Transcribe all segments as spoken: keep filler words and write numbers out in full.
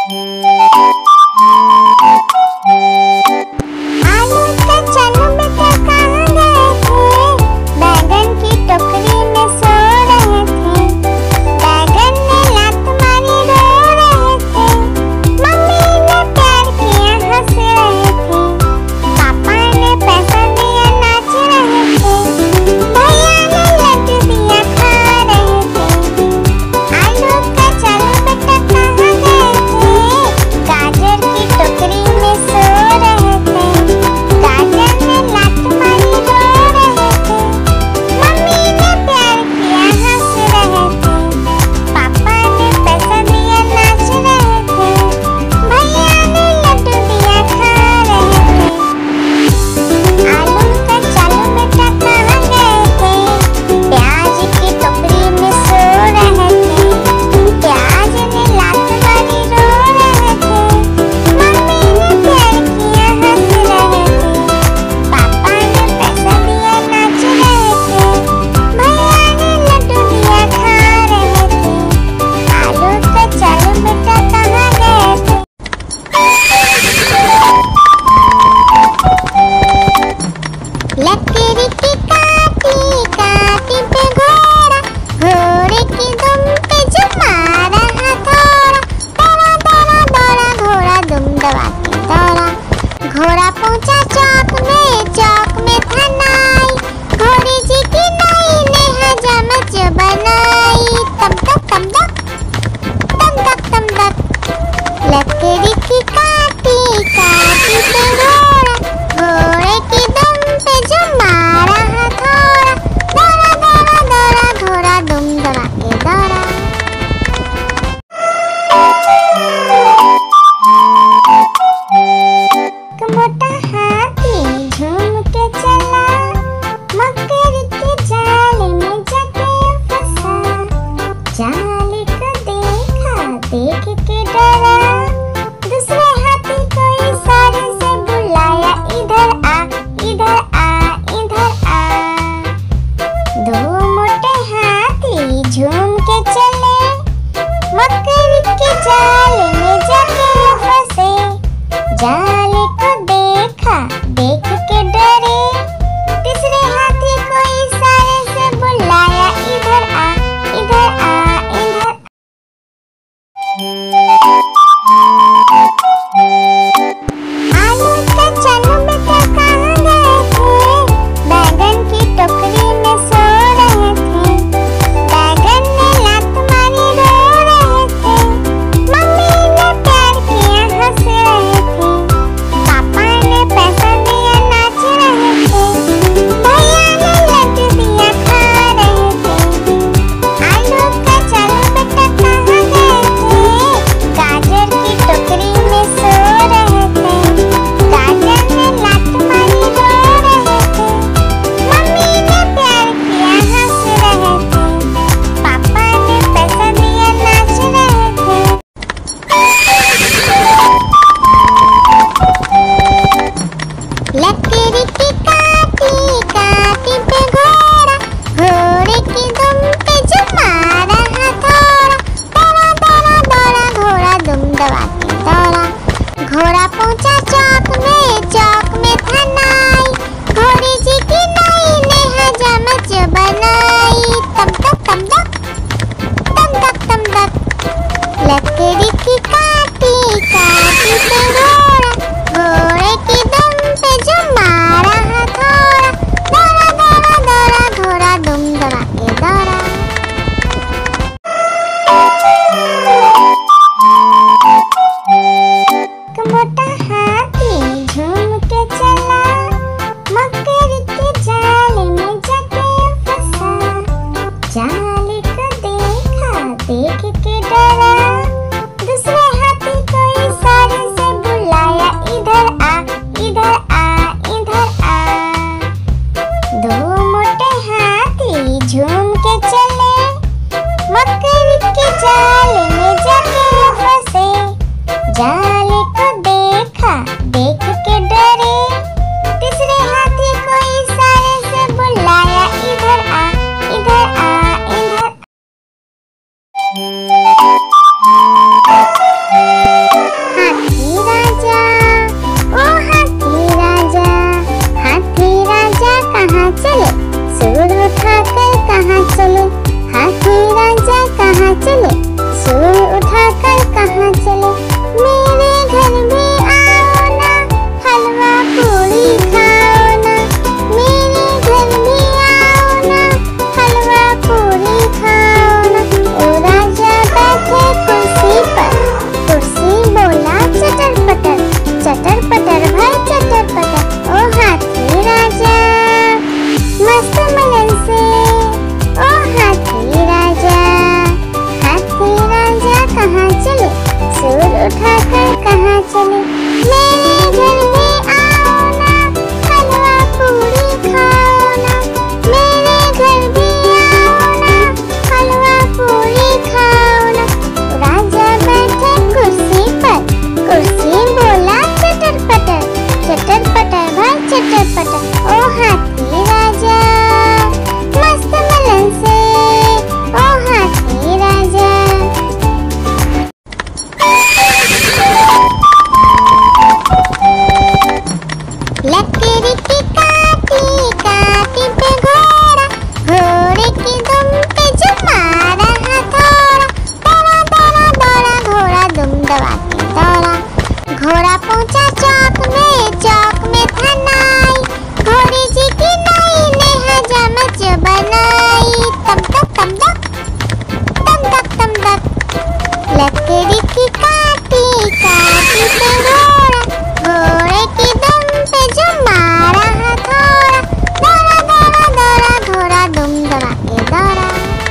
घोड़ा पहुंचा चौक में, चौक में था नाई, घोड़ी जी की नाई ने हजामत बनाई। तम तक तम तक तम तक तम तक लकड़ी की काटी काटी पे घोड़ा, घोड़े की दुम पे जो मारा हथौड़ा, दौड़ा दौड़ा दौड़ा घोड़ा दुम दबा के दौड़ा। मोटा हाथी झूम के चला, मकड़ी के जाल में जाके फंसा। जाल को देखा, देख के डरा, दूसरे हाथी को इशारे से बुलाया, इधर आ इधर आ इधर आ। दो मोटे हाथी झूम के चले, मकड़ी के जाल में जाके फंसे। जाल को देखा, देख के डरे, तीसरे हाथी को इशारे से बुलाया, इधर आ इधर आ इधर आ। दबा के दौड़ा। घोड़ा पहुंचा चौक में, चौक में था नाई, घोड़ी जी की नाई ने हजामत बनाई। तम तक तम तक, तम तक तम तक, लकड़ी की काटी काटी पे घोड़ा, घोड़े की दुम पे जो मारा हथौड़ा। दौड़ा दौड़ा दौड़ा घोड़ा दुम दबा के दौड़ा।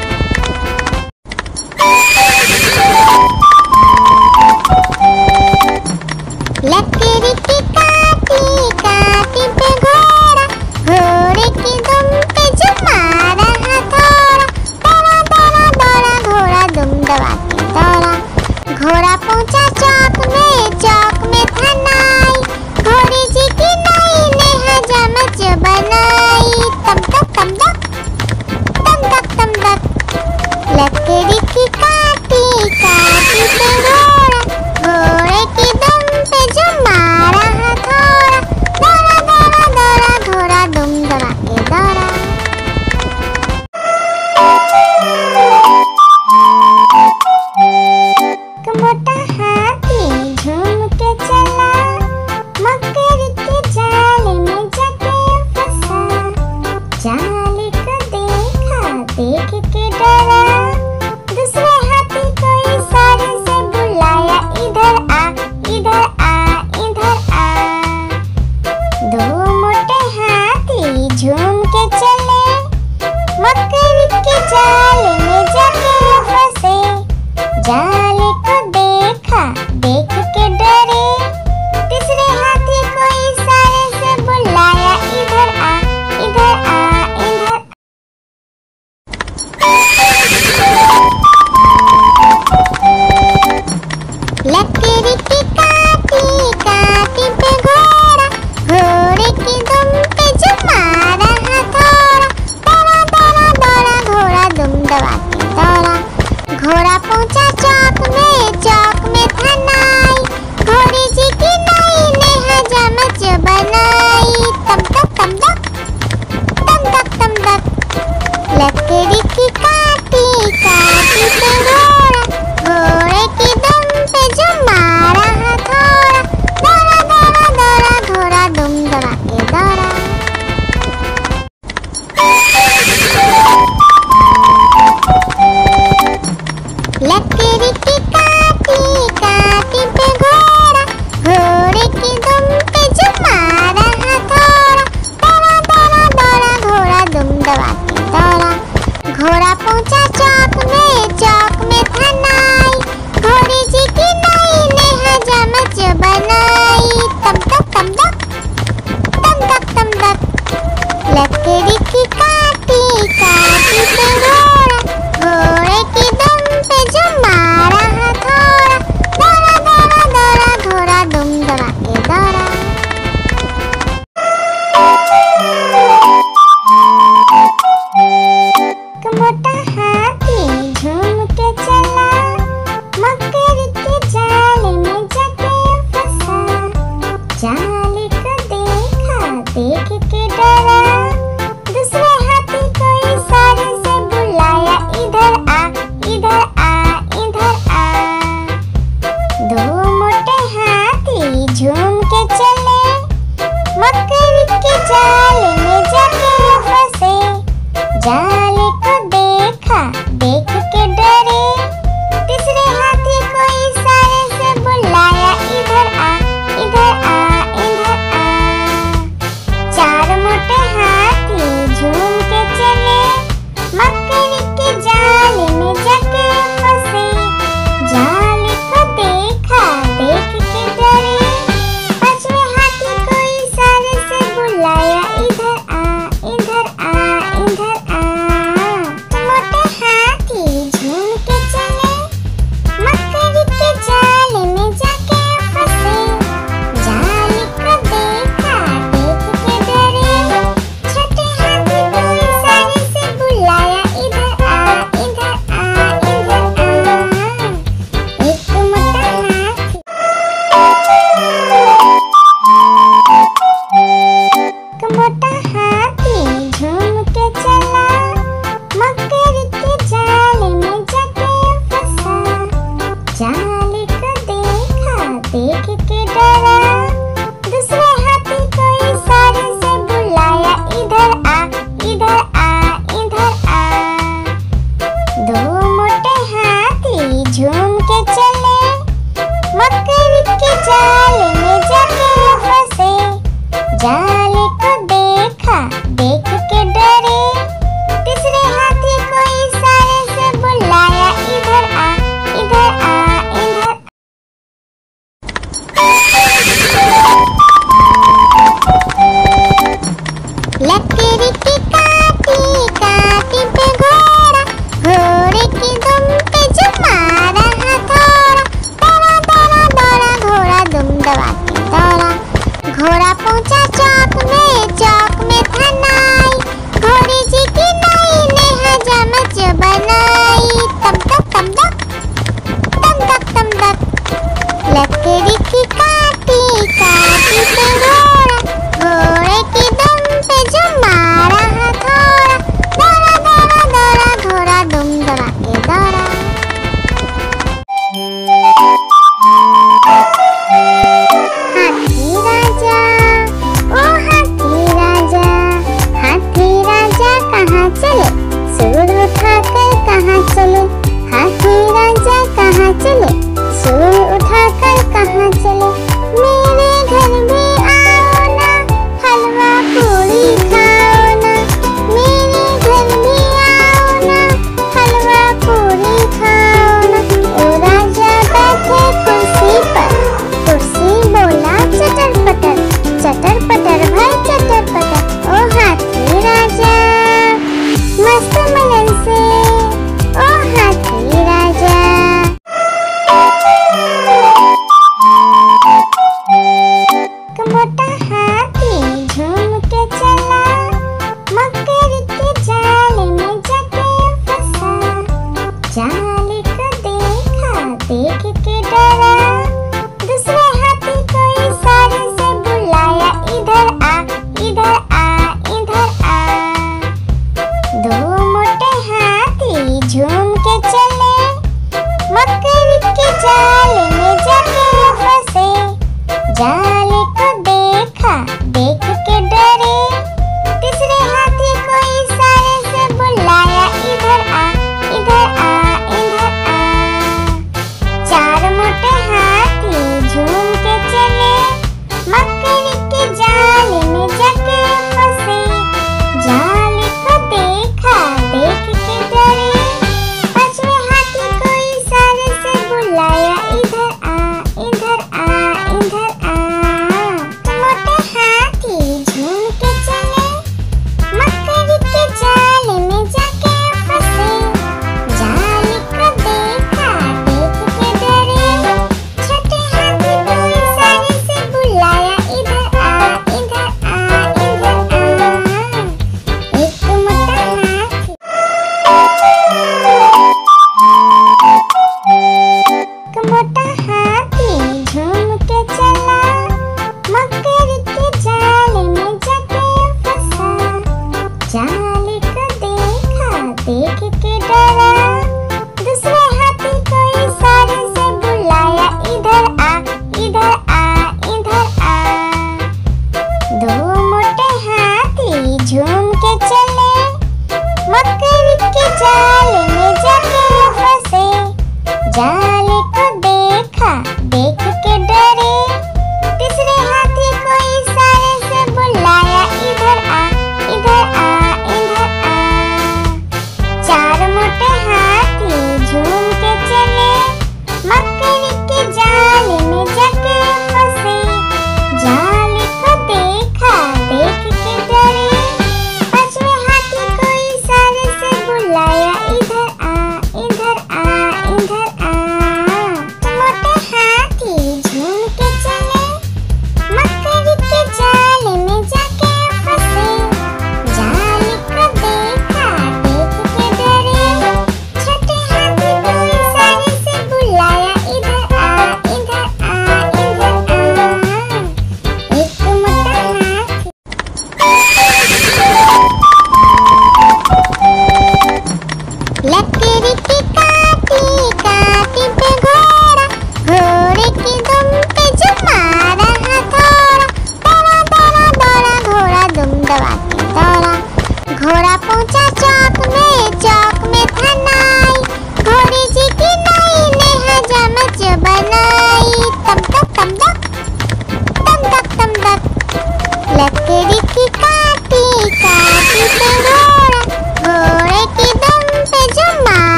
लकड़ी की काटी काटी पे घोड़ा, घोड़े की दुम पे जो मारा हथौड़ा। दौड़ा दौड़ा दौड़ा घोड़ा दुम दबा के दौड़ा। घोड़ा पहुंचा चौक में, चौक में था नाई, घोड़ी जी की नाई ने हजामत बनाई। तम तक तम तक, तम तक तम तक, लकड़ी की काटी काटी पे घोड़ा, घोड़े की दुम पे जो मारा हथौड़ा। दौड़ा दौड़ा दौड़ा घोड़ा दुम दबा के दौड़ा। मोटा हाथी झूम के चला, मकड़ी के जाल में जाके फंसा। जाल को देखा, देख के डरा, दूसरे हाथी को इशारे से बुलाया, इधर आ इधर आ इधर आ। दो मोटे हाथी झूम के चले, मकड़ी के जाल में जाके फंसे। जाल को देखा, देख के डरे, तीसरे हाथी को इशारे से बुलाया, इधर आ इधर आ इधर। लकड़ी की काटी काटी पे घोड़ा, घोड़े की दुम पे जो मारा हथौड़ा। दौड़ा दौड़ा दौड़ा घोड़ा दुम दबा के दौड़ा। घोड़ा पहुंचा चौक में, चौक में था नाई, घोड़ी जी की नाई ने हजामत बनाई। तम तक तम तक, तम तक तम तक, लकड़ी की काटी काटी पे घोड़ा, घोड़े की दुम पे जो मारा हथौड़ा। दौड़ा दौड़ा दौड़ा घोड़ा दुम दबा के दौड़ा। लकड़ी की काटी काटी पे घोड़ा, घोड़े की दुम पे जो मारा हथौड़ा। दौड़ा दौड़ा दौड़ा घोड़ा दुम दबा के दौड़ा। घोड़ा पहुंचा चौक में, चौक में था नाई, घोड़ी जी की नाई ने हजामत बनाई। तम तक तम तक, तम तक तम तक, लकड़ी की काटी काटी पे घोड़ा, घोड़े की दुम पे जो मारा हथौड़ा। दौड़ा दौड़ा दौड़ा घोड़ा दुम दबा के दौड़ा। मोटा हाथी झूम के चला, मकड़ी के जाल में जाके फंसा। जाल को देखा, देख के डरा, दूसरे हाथी को इशारे से बुलाया, इधर आ इधर आ इधर आ। दो मोटे हाथी झूम के चले, मकड़ी के जाल में जाके फंसे। जाल को देखा, देख के डरे, तीसरे हाथी को इशारे से बुलाया, इधर आ इधर आ इधर आ। चार मोटे हाथी झूम के चले, मकड़ी के जाल में जाके फंसे। जाल को देखा, देख के डरे, पांचवें हाथी को इशारे से बुलाया, इधर आ इधर आ इधर आ। के जाल में जाके फंसे, जाल को देखा देख के डरे, तीसरे हाथी को इशारे से बुलाया, इधर आ इधर आ इधर। लकड़ी की काटी काटी पे घोड़ा, घोड़े की दुम पे जो मारा हथौड़ा, दौड़ा दौड़ा दौड़ा घोड़ा दुम दबा के दौड़ा। घोड़ा पहुंचा चौक में, चौक में था नाई,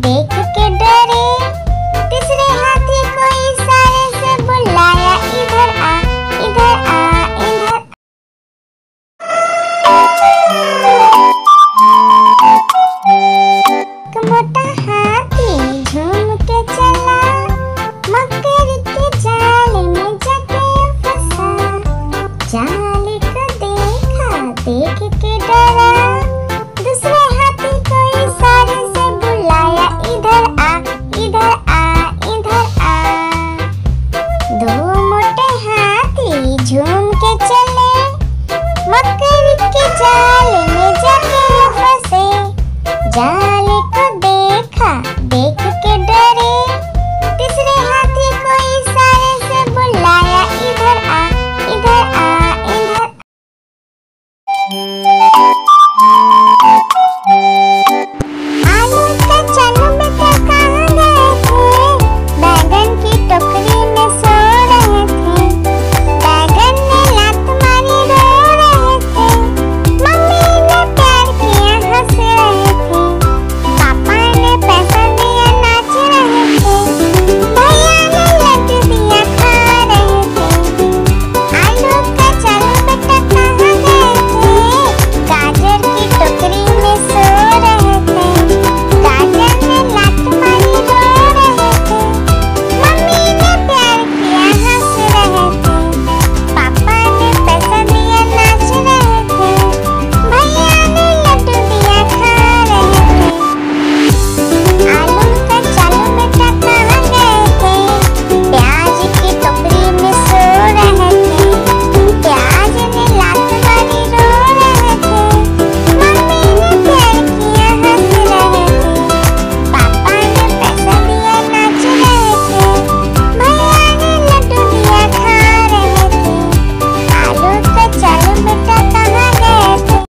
देख के डरे। तीसरे हाथी को इशारे से बुलाया, इधर आ, इधर आ, इधर। मोटा हाथी झूम के चला, मकड़ी के जाल में जाके फंसा। जाल को देखा, देख के डरा। दूसरे हाथी को इशारे से बुलाया, इधर आ, इधर आ, इधर आ। दो मोटे हाथी झूम के चले, मकड़ी के जाल में जाके फंसे। जाल को देखा, देख के डरे। तीसरे हाथी को इशारे से बुलाया, इधर आ, इधर आ, इधर। आलू का चलू बेटा कहाँ गए थे? बैगन की टोकरी में सो रहे थे। बैगन ने लात मारी, रो रहे थे। मम्मी ने प्यार किया, हंस रहे थे। पापा ने पैसा दिया, नाच रहे थे। भैया ने लड्डू दिया, खा रहे थे। आलू का चलू बेटा कहाँ गए थे? गाजर की टोकरी में सो रहे थे। गाजर ने लात मारी, रो रहे थे। मम्मी ने प्यार किया, हंस रहे थे। पापा ने पैसा दिया, नाच रहे थे। भैया ने लड्डू दिया, खा रहे थे। आलू का चलू बेटा कहाँ गए थे? प्याज की टोकरी में सो रहे थे। प्याज ने लात मारी, रो रहे थे। मम्मी ने प्यार किया, हंस रहे थे। पापा ने पैसा दिया, नाच रहे थे। भैया ने लड्डू दिया, खा रहे थे। आलू का चलू बेटा कहाँ गए थे?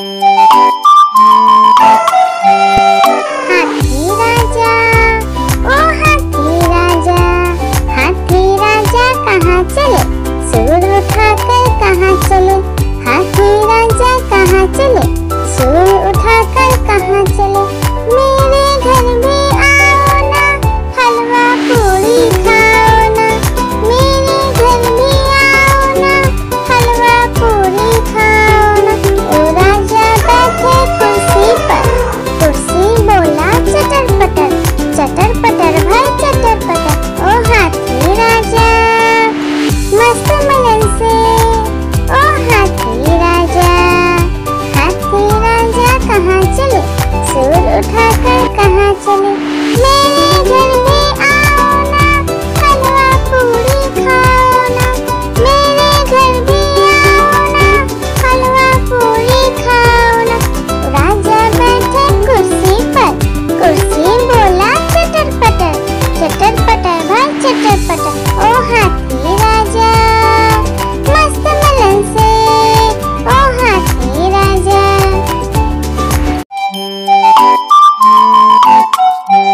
हाथी राजा, ओ हाथी राजा, हाथी राजा कहाँ चले? सूर उठाकर कहाँ चले? हाथी राजा कहाँ चले? सूर उठाकर कहाँ चले? मेरे घर भी आओ ना, हलवा पूरी खाओ ना। मेरे घर भी आओ ना, हलवा पूरी खाओ ना। ओ राजा बैठे कुर्सी पर, कुर्सी बोला चटर पटर, चटर पटर भाई चटर पटर। ओ हाथी राजा मस्त मलन से, ओ हाथी राजा। हाथी राजा कहाँ चले? सूर उठाकर कहाँ चले? मेरे घर में आओ ना, हलवा पूरी खाओ ना। मेरे घर भी आओ ना, हलवा पूरी खाओ ना। राजा बैठे कुर्सी पर, कुर्सी बोला चटर पटर, चटर पटर भाई चटर पटर। ओ हाथी राजा मस्त मलन से, ओ हाथी राजा।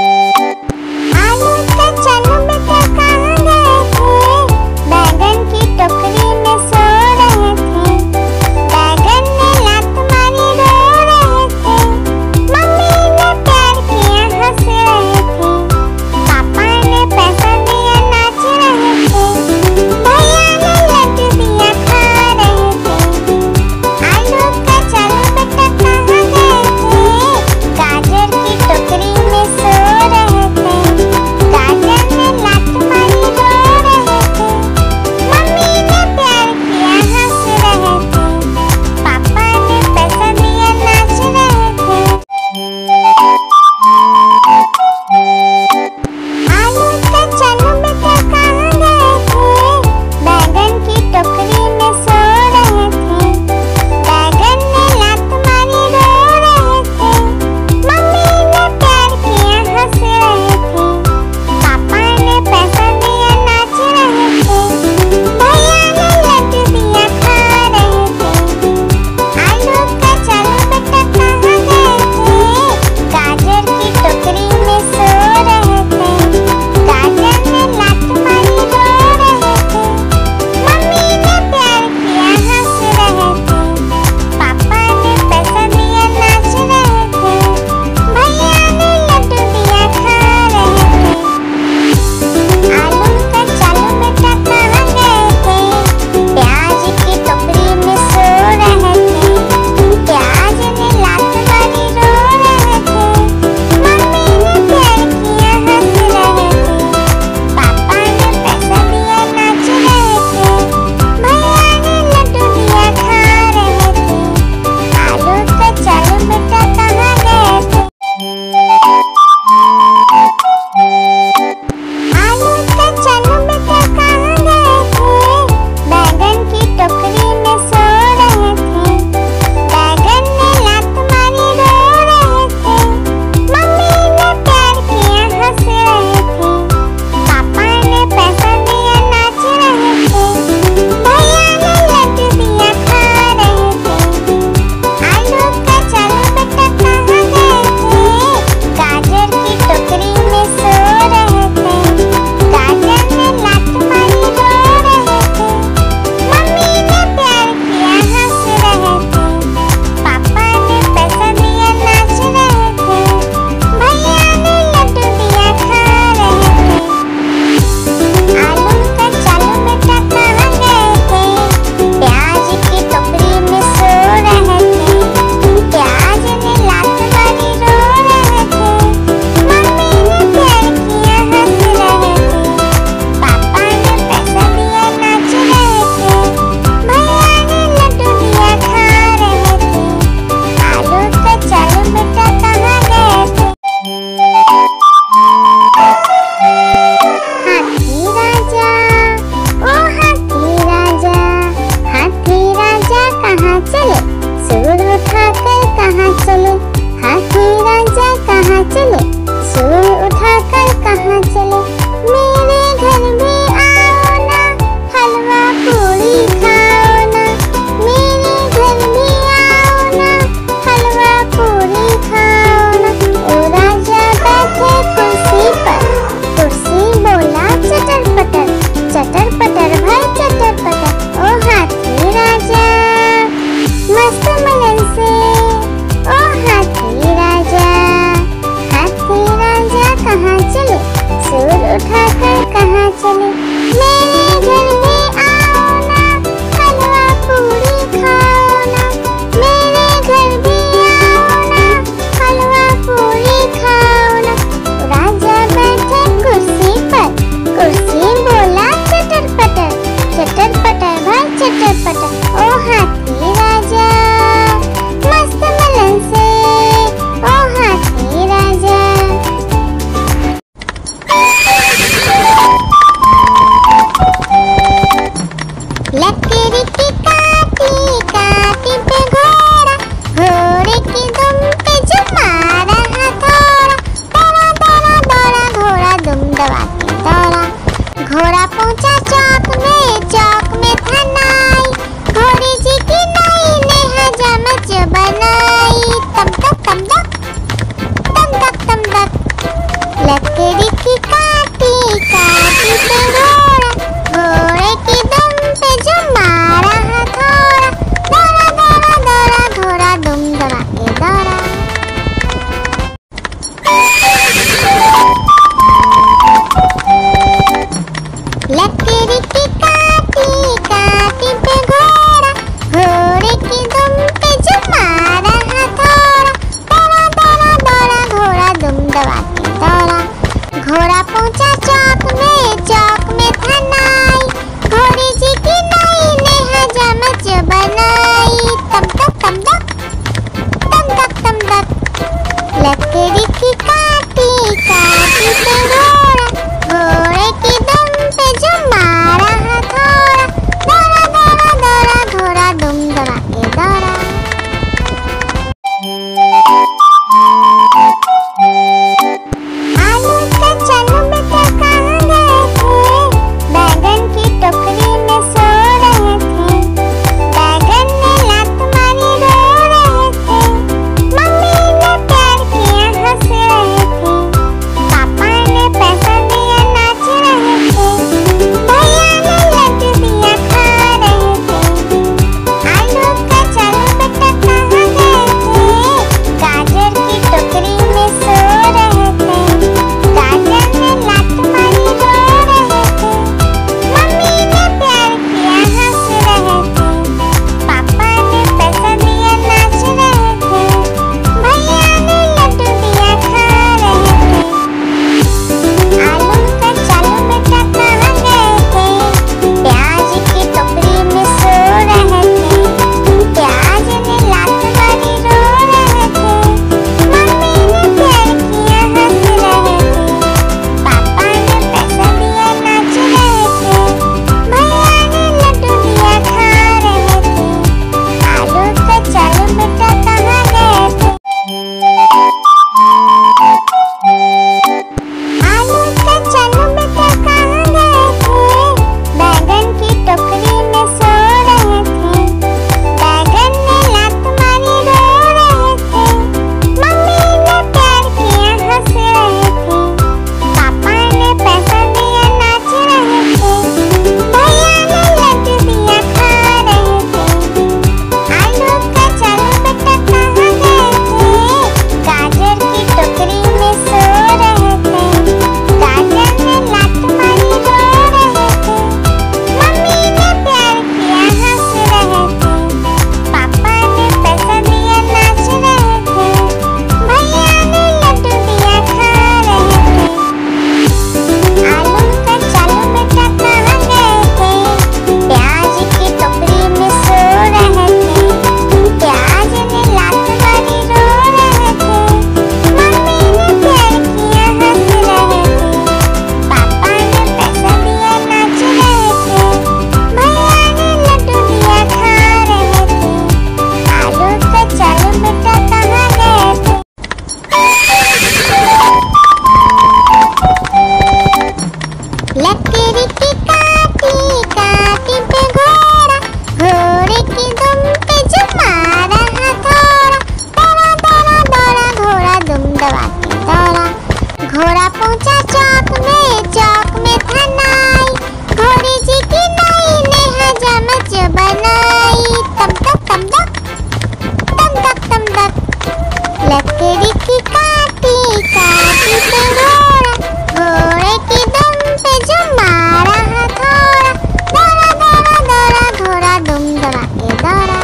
घोड़ा पहुंचा चौक में, चौक में था नाई, घोड़ी जी की नाई ने हजामत बनाई। तम तक तम तक, तम तक तम तक, लकड़ी की काटी काटी पे घोड़ा, घोड़े की दुम पे जो मारा हथौड़ा, दौड़ा दौड़ा दौड़ा घोड़ा दुम दबा के दौड़ा।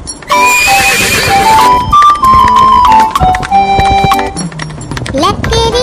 लकड़ी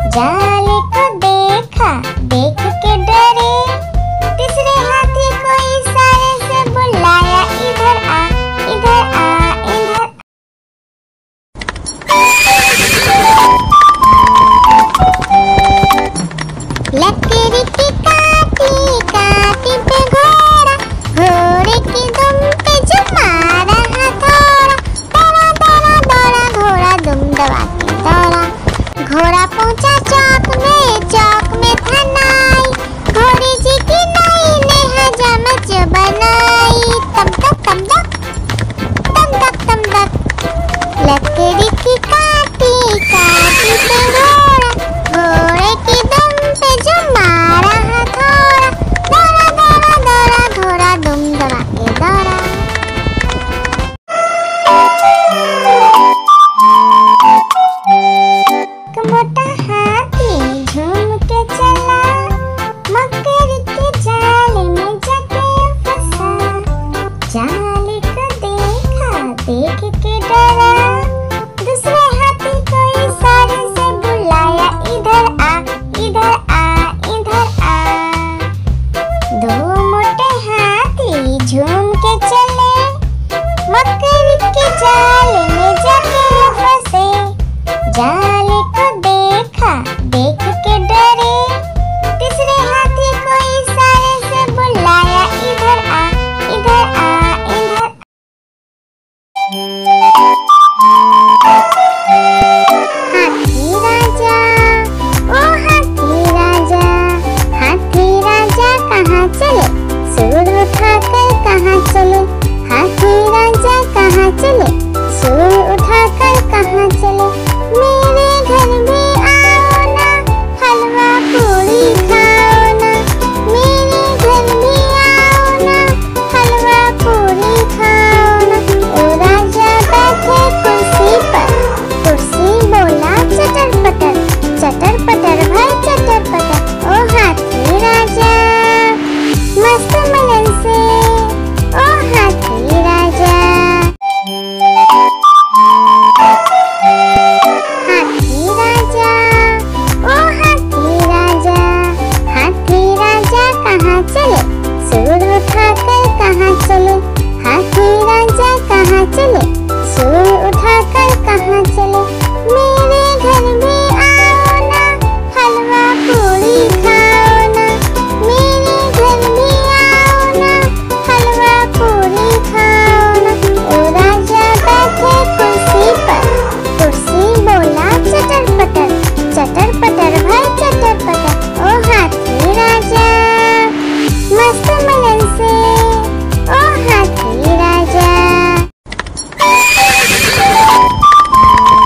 जाल को देखा, देख के डरे, तीसरे हाथी को इशारे से बुलाया, इधर आ, इधर आ, इधर। लकड़ी की काटी, काटी पे घोड़ा, घोड़े की दुम पे जो मारा हथौड़ा, दौड़ा दौड़ा दौड़ा घोड़ा दुम दबा के दौड़ा। घोड़ा पहुंचा चौक में, चौक में था नाई, घोड़ी जी की नाई ने हजामत बनाई, तम तक तम तक तम तक तम तक। लकड़ी की काटी, काटी पे घोड़ा, घोड़े की दुम पे जो मारा हथौड़ा, दौड़ा दौड़ा दौड़ा घोड़ा दुम दबा के दौड़ा। मोटा हाथी झूम के चला, मकड़ी के जाल में जाके फंसा, जाल को देखा, देख के डरा, दूसरे हाथी को इशारे से बुलाया, इधर आ, इधर आ, इधर आ। दो मोटे हाथी झूम के चले, मकड़ी के जाल में जाके फंसे, जाल को देखा, देख के डरे, तीसरे हाथी को इशारे से बुलाया, इधर आ, इधर आ, इधर। हाथी राजा, ओ हाथी राजा, हाथी राजा कहाँ चले, सूर उठाकर कहाँ चले, हाथी राजा कहाँ चले, सूर उठाकर कहाँ चले। मेरे घर भी आओ ना, हलवा पूरी खाओ ना, मेरे घर भी आओ ना, हलवा पूरी खाओ ना। ओ राजा बैठे कुर्सी पर, कुर्सी बोला चटर पटर, चटर पटर भाई चटर पटर। ओ हाथी राजा मस्त मलन से, ओ हाथी राजा। हाथी राजा, ओ हाथी राजा, हाथी राजा कहाँ चले, सूर उठाकर कहाँ चले, हाथी राजा कहाँ चले, सूर उठाकर कहाँ चले। मेरे घर भी आओ ना, हलवा पूरी खाओ ना, मेरे घर भी आओ ना, हलवा पूरी खाओ ना। ओ राजा बैठे कुर्सी पर, कुर्सी बोला चटर पटर, चटर पटर भाई चटर पटर। ओ हाथी राजा मस्त मलन से, ओ हाथी राजा।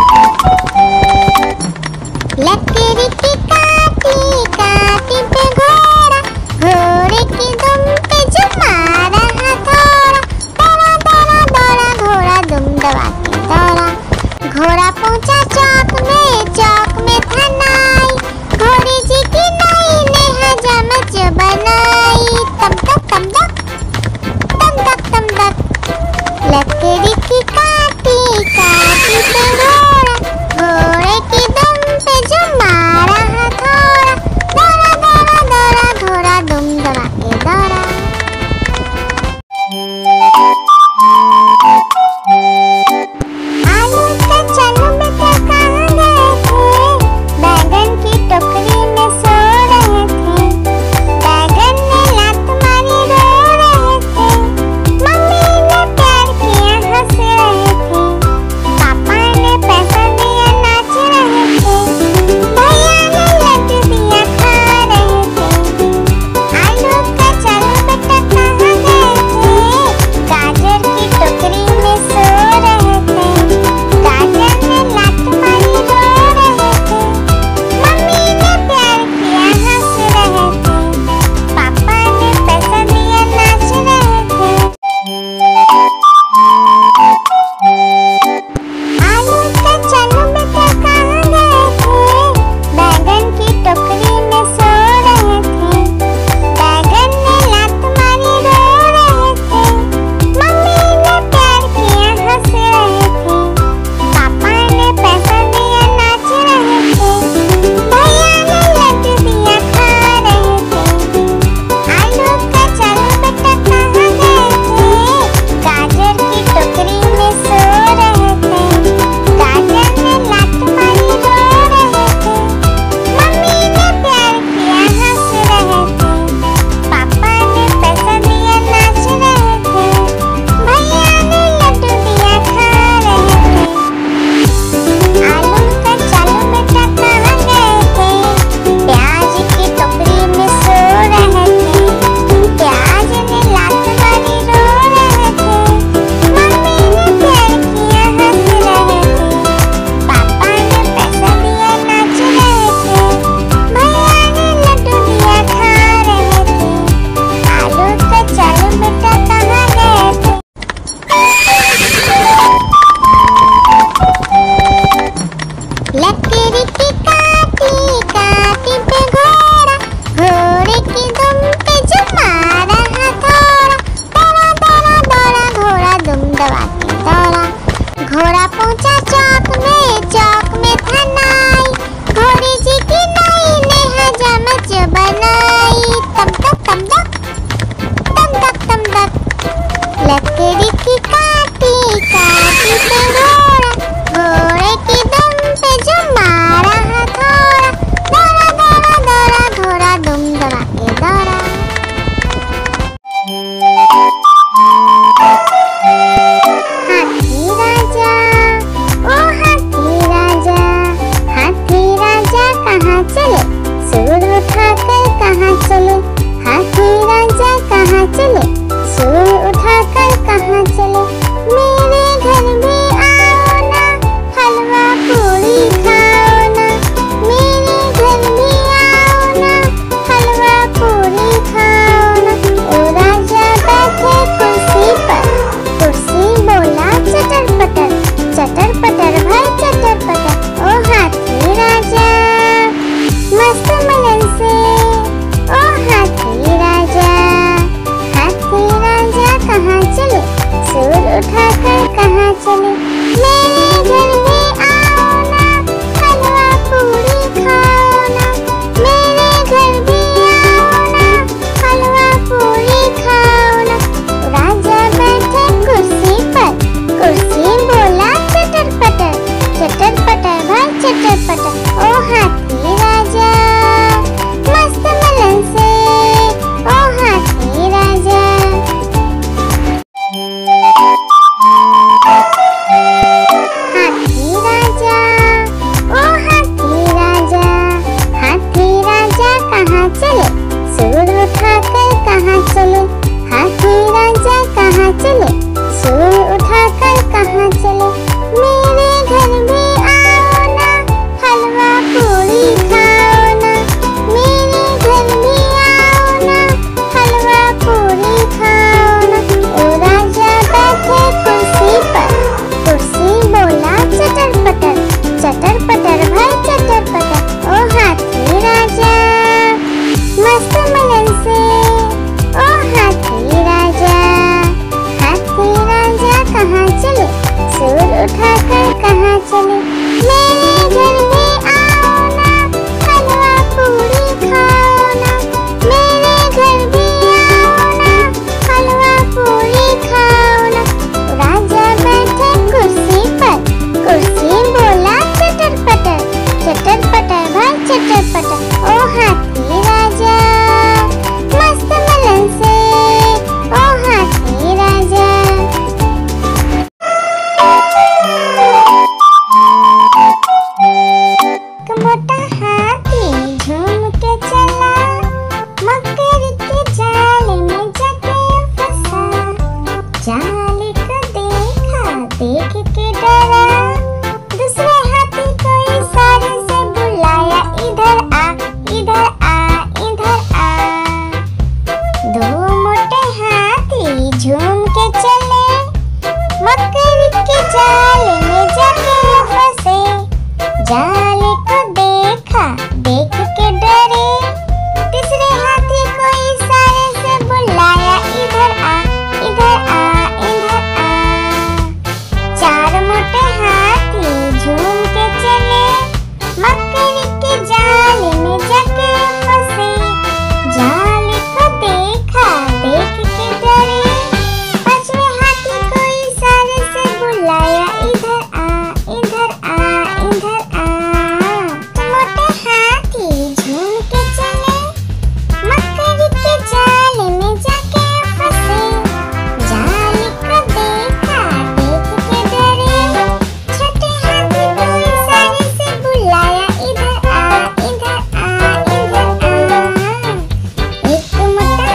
देख के डरा। दूसरे हाथी को इशारे से बुलाया, इधर आ इधर आ इधर आ। दो मोटे हाथी झूम के चले, मकड़ी के जाल में जाके फंसे। जाल को देखा, देख के डरे। तीसरे हाथी को इशारे से बुलाया, इधर आ इधर आ इधर आ। चार मोटे हाथी झूम के चले, मकड़ी के जाल में जाके फंसे। जाल को देखा, देख के डरे। पांचवें हाथी को इशारे से बुलाया, इधर आ इधर आ इधर आ। मोटे हाथी झूम के चले, मकड़ी के जाल में जाके फंसे। जाल को देखा, देख के डरे। छोटे हाथी को इशारे से बुलाया, इधर आ इधर आ इधर आ। एक मोटा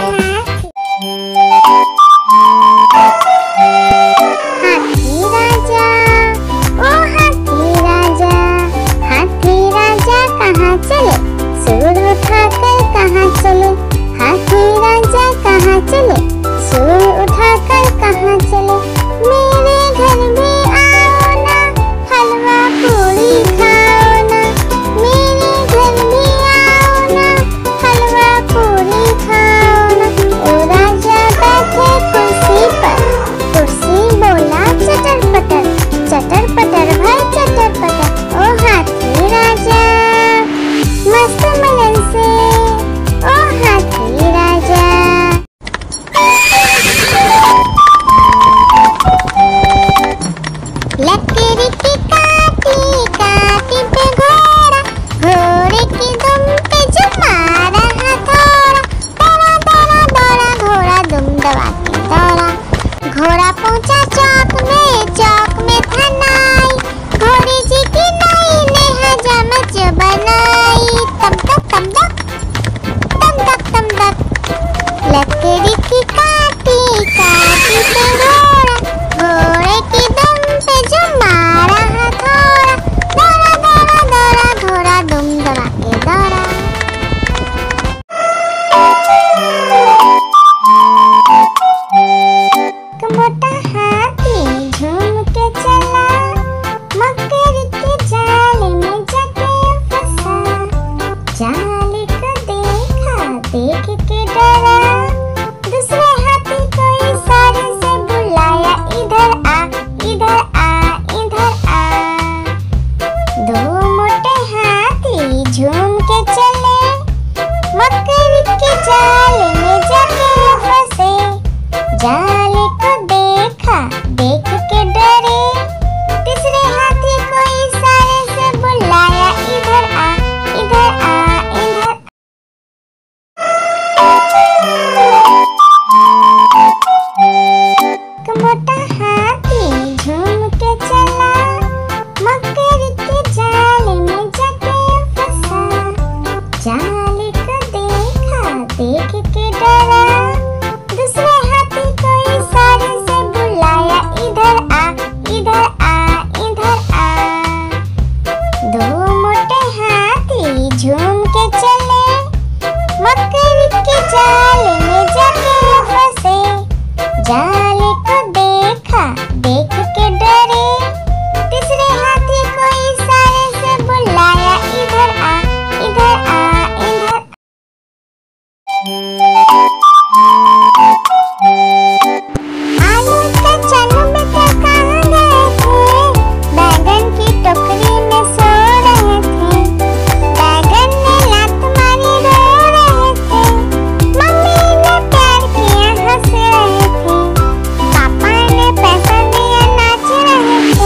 हाथी राजा, ओ हाथी राजा। हाथी राजा कहाँ चले, सूर उठाकर कहाँ चले। हाथी राजा कहाँ चले, सूर उठाकर कहाँ चले। मेरे घर भी आओ ना, हलवा पूरी खाओ ना। मेरे घर भी आओ ना, हलवा पूरी खाओ ना। ओ राजा बैठे कुर्सी पर, कुर्सी बोला चटर पटर, चटर पटर भाई चटर पटर। ओ हाथी राजा मस्त मलन से, ओ हाथी राजा। लकड़ी की काटी काटी पे घोड़ा, घोड़े की दुम पे जुमा रहा थोड़ा। दौड़ा दौड़ा दौड़ा घोड़ा दुम दबा के दौड़ा। घोड़ा पहुंचा चौक में, चौक में था नाई। घोड़ी जी की नाई ने हजामत बनाई। तम तक तम तक तम तक तम तक। लकड़ी की काटी काटी पे घोड़ा, घोड़े की दुम पे जुमा रहा थोड़ा। दौड़ा दौड़ा दौड़ा घोड़ा दुम दबा के दौड़ा। एक मोटा हाथी झूम के चला, मकड़ी के जाल में जाके फंसा। जाल को देखा, देख के डरा। दूसरे हाथी को इशारे से बुलाया, इधर आ इधर आ इधर आ। दो मोटे हाथी झूम के चले, मकड़ी के जाल में जाके फंसे। जाल को देखा, देख के डरे। तीसरे हाथी को इशारे से बुलाया, इधर आ इधर आ इधर एक मोटा हाथी झूम के चला, मकड़ी के जाल में जाके फंसा। जाल को देखा, देख के डरा। दूसरे हाथी को इशारे से बुलाया, इधर आ इधर आ इधर आ। दो मोटे हाथी झूम के चले, मकड़ी के जाल में जाके फंसे। जाल को देखा, देख के डरे। तीसरे हाथी को इशारे से बुलाया, इधर आ इधर आ इधर आ। आलू का चलू बेटा कहाँ गए थे, बैगन की टोकरी में सो रहे थे। बैगन ने लात मारी रो रहे थे, मम्मी ने प्यार किया हंस रहे थे। पापा ने पैसा दिया नाच रहे थे।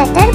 चटर